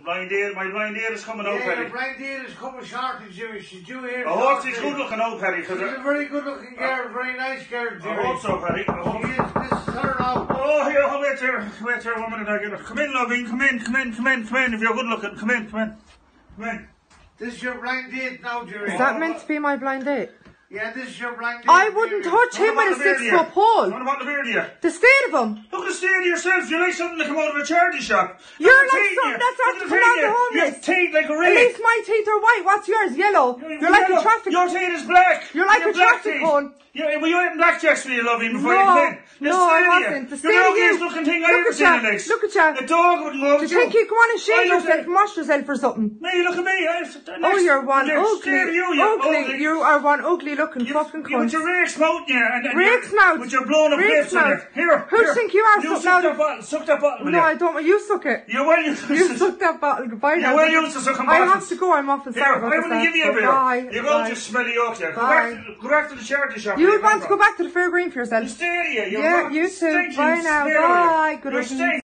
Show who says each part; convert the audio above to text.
Speaker 1: blind date, my blind date is coming out,
Speaker 2: Yeah,
Speaker 1: Paddy.
Speaker 2: your blind date is coming shortly, Jimmy. She's due here.
Speaker 1: I hope she's good looking out, Paddy.
Speaker 2: She's a very good looking girl, very nice girl, Jimmy.
Speaker 1: I hope so, Paddy. I hope.
Speaker 2: She is. This is her now.
Speaker 1: Oh, here, wait there, 1 minute, I get her. Come in, loving, come in, if you're good looking, come in.
Speaker 2: This is your blind date now, Jimmy.
Speaker 3: Is that meant to be my blind date?
Speaker 2: Yeah, this is your blind date.
Speaker 3: I wouldn't touch him with a 6-foot pole.
Speaker 1: What about the beard here?
Speaker 3: The state of him.
Speaker 1: Look at the state of yourself. You're like something that come out of a charity shop.
Speaker 3: You're like something that starts to come out the homeless.
Speaker 1: Your teeth like a
Speaker 3: At
Speaker 1: ring.
Speaker 3: least my teeth are white. What's yours? Yellow. You're like a traffic.
Speaker 1: Your teeth is black.
Speaker 3: You're like a traffic cone.
Speaker 1: Yeah, well, you ate blackjacks for you, loving, before
Speaker 3: No,
Speaker 1: you came in.
Speaker 3: no, I wasn't. The state
Speaker 1: You're
Speaker 3: of
Speaker 1: the
Speaker 3: you.
Speaker 1: ugliest looking thing I
Speaker 3: Look
Speaker 1: ever
Speaker 3: at
Speaker 1: seen
Speaker 3: ya.
Speaker 1: in this.
Speaker 3: Look at ya.
Speaker 1: A dog wouldn't go
Speaker 3: Do you think you'd go on and shave yourself and wash yourself or something?
Speaker 1: Me, look at me.
Speaker 3: Oh, you're one
Speaker 1: ugly.
Speaker 3: ugly. You are one ugly looking fucking
Speaker 1: You with
Speaker 3: cunt.
Speaker 1: your rakes mouth, yeah.
Speaker 3: Rakes mouth.
Speaker 1: With your blown up
Speaker 3: Rakes
Speaker 1: lips on
Speaker 3: mouth.
Speaker 1: it. Here.
Speaker 3: Who do you think you are?
Speaker 1: You suck that bottle. Suck that bottle.
Speaker 3: No, I don't. You suck it.
Speaker 1: You're well used to
Speaker 3: You suck that bottle. Goodbye now.
Speaker 1: You're well used to sucking
Speaker 3: I
Speaker 1: bottles.
Speaker 3: have to go. I'm off and sorry
Speaker 1: Here,
Speaker 3: about
Speaker 1: I wouldn't give you a beer.
Speaker 3: Bye.
Speaker 1: You go just smelly up there. Go back to the charity shop.
Speaker 3: You would want to go back to the fairgreen for yourself.
Speaker 1: The stadium.
Speaker 3: Yeah, you too. Bye now. Bye. Good evening.